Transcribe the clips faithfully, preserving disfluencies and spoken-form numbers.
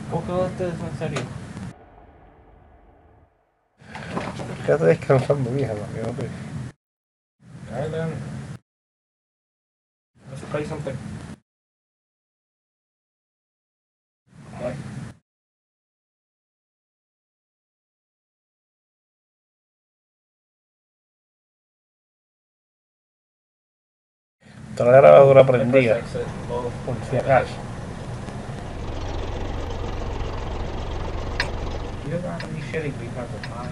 ¿Vos cagaste en serio? Quédate descansando, vieja, no, que no te... Alan. No se cae siempre. Bye. Toda la grabadora prendida, Exit, low. por si acaso. You're gonna be shitting me, Pepper.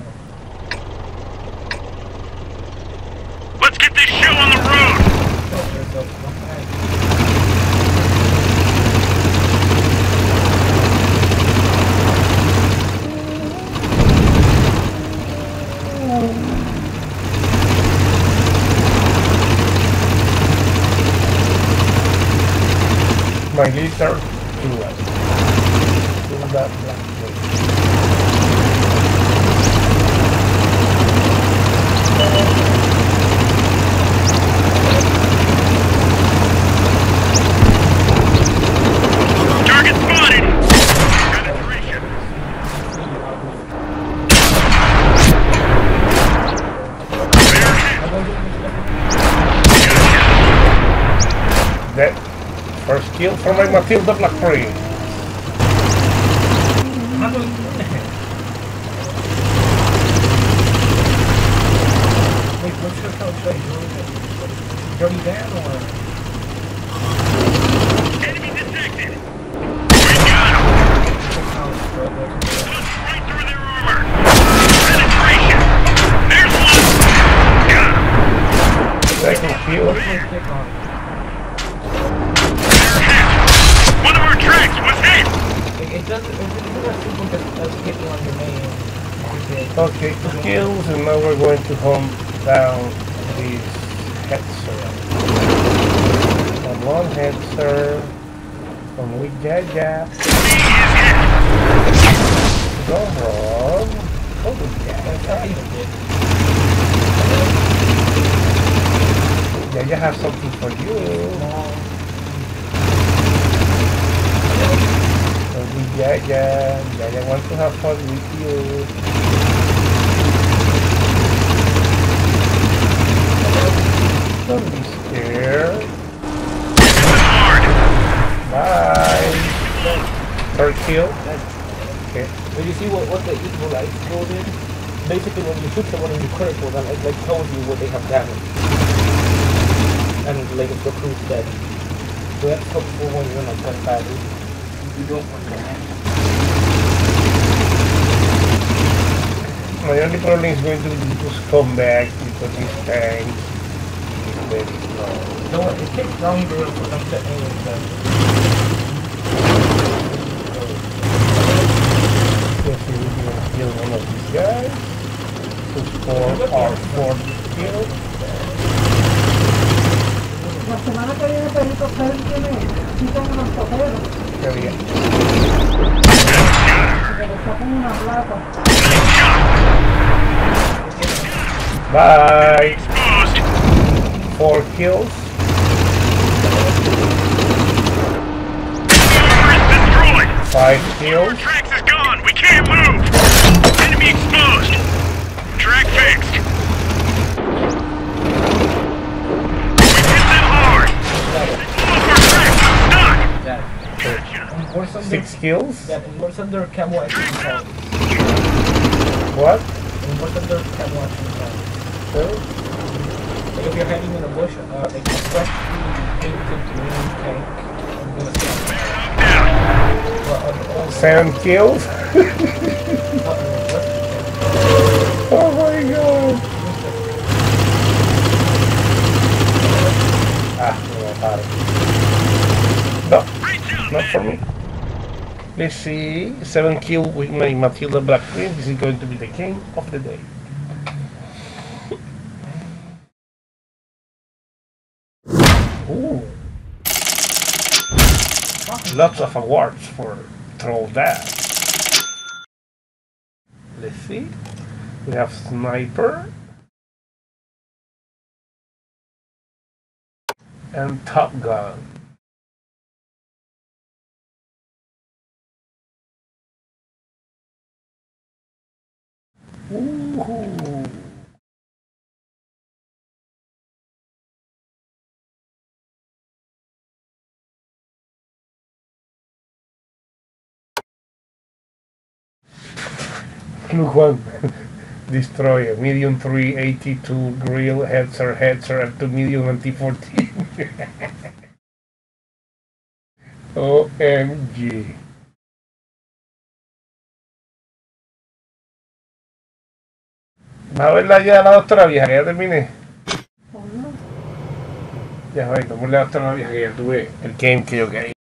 Let's get this show on the road! My little Judas. Judas Black. Target spotted! Penetration! Bear hit! That first kill for my Matilda Black Prince. Wait, what's your coach say? Dirty Dan or? Enemy detected! We got him! Punched right through their armor! Penetration! There's one! Got him! Second kill. Bear hit! One of our tracks was hit! It, it doesn't. It, it doesn't seem like that's hitting on your name. Okay, two kills, and now we're going to hunt down this Hetzer. On one Hetzer, on with Jaja. He is hit! Go wrong. Oh, Jaja. Jaja has something for you. So with Jaja, Jaja wants to have fun with you. Don't be scared. This is hard! Bye. Third kill. Okay. But you see what, what the equal light scroll did? Basically, when you shoot someone in the critical, then it like tells you what they have damage. And like if the crew's dead. So that's helpful when you're in like ten badly. You don't want to land. My only problem is going to be to come back because this tank is very slow. No, it takes longer for them to aim than. Guess we will be able to kill one of these guys. To score our fourth kill. La semana que viene Perito Freddy tiene cita en unos toperos Qué bien. que le sacan una plata. Bye. Exposed! Four kills. Armor is destroyed! Five Our kills. tracks is gone! We can't move! Enemy exposed! Track fixed! We hit them hard! All of our tracks are stuck! That. Gotcha! And what's under, Six kills. that, and what's under camo action sound? What? And what's under camo action sound? So, Like if you're hiding in a bush, uh, like a freshly painted green tank, I'm gonna say, Down! well, uh, uh, seven kills. uh, Oh my god. Ah, no, bad. No, Great job, not for man! me. Let's see. Seven kill with my Matilda Black Queen. This is going to be the game of the day. Ooh. Lots of awards for throw that. Let's see. We have Sniper and Top Gun. Uh-huh. Look one. Destroyer, medium three, eighty-two, grill, headser, headser, up to medium and T fourteen. O M G. Va a verla ya la doctora vieja, que ya terminé. Ya, va, tomémosle la doctora vieja que ya tuve el game que yo quería.